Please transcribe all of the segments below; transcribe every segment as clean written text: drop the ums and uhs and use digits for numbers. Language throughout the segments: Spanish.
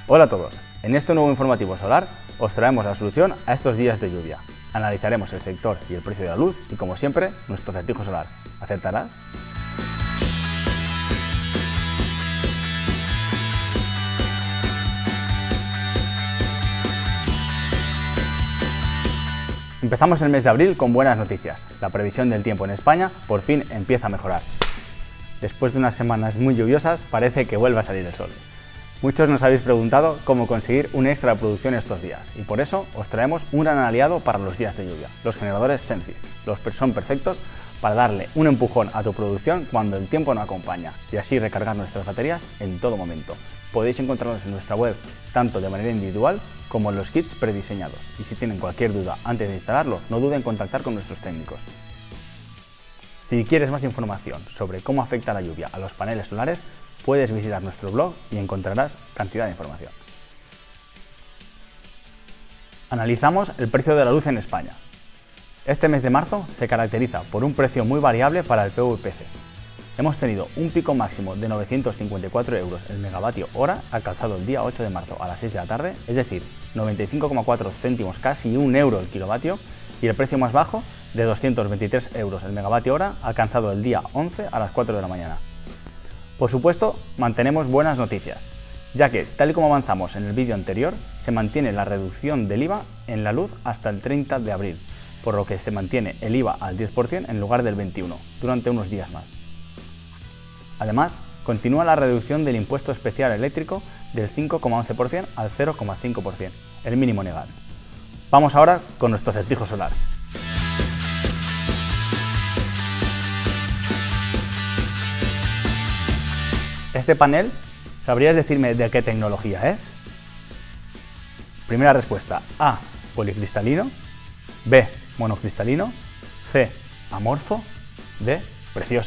Hola a todos, en este nuevo informativo solar os traemos la solución a estos días de lluvia. Analizaremos el sector y el precio de la luz y, como siempre, nuestro acertijo solar. ¿Acertarás? Empezamos el mes de abril con buenas noticias. La previsión del tiempo en España por fin empieza a mejorar. Después de unas semanas muy lluviosas, parece que vuelve a salir el sol. Muchos nos habéis preguntado cómo conseguir un extra de producción estos días, y por eso os traemos un gran aliado para los días de lluvia, los generadores Senci. Son perfectos para darle un empujón a tu producción cuando el tiempo no acompaña, y así recargar nuestras baterías en todo momento. Podéis encontrarlos en nuestra web, tanto de manera individual como en los kits prediseñados, y si tienen cualquier duda antes de instalarlo, no duden en contactar con nuestros técnicos. Si quieres más información sobre cómo afecta la lluvia a los paneles solares, puedes visitar nuestro blog y encontrarás cantidad de información. Analizamos el precio de la luz en España. Este mes de marzo se caracteriza por un precio muy variable para el PVPC. Hemos tenido un pico máximo de 954 euros el megavatio hora alcanzado el día 8 de marzo a las 6 de la tarde, es decir, 95,4 céntimos, casi 1 euro el kilovatio, y el precio más bajo de 223 euros el megavatio hora alcanzado el día 11 a las 4 de la mañana. Por supuesto, mantenemos buenas noticias, ya que, tal y como avanzamos en el vídeo anterior, se mantiene la reducción del IVA en la luz hasta el 30 de abril, por lo que se mantiene el IVA al 10% en lugar del 21%, durante unos días más. Además, continúa la reducción del impuesto especial eléctrico del 5,11% al 0,5%, el mínimo legal. Vamos ahora con nuestro acertijo solar. Este panel, ¿sabrías decirme de qué tecnología es? Primera respuesta: A, policristalino; B, monocristalino; C, amorfo; D, precioso.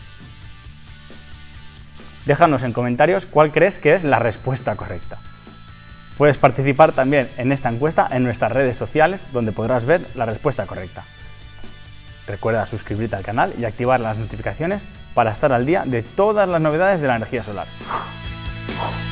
Déjanos en comentarios cuál crees que es la respuesta correcta. Puedes participar también en esta encuesta en nuestras redes sociales, donde podrás ver la respuesta correcta. Recuerda suscribirte al canal y activar las notificaciones para estar al día de todas las novedades de la energía solar.